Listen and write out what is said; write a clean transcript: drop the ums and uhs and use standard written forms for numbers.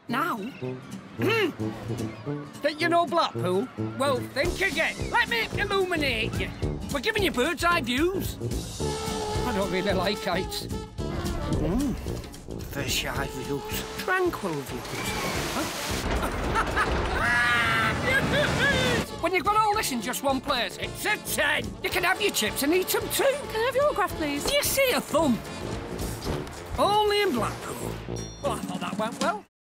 Now? Think you know Blackpool? Well, think again. Let me illuminate you. We're giving you bird's eye views. I don't really like heights. Fish eye views. Tranquil views. When you've got all this in just one place, it's a 10. You can have your chips and eat them too. Can I have your autograph, please? Do you see a thumb? Only in Blackpool. Well, I thought that went well.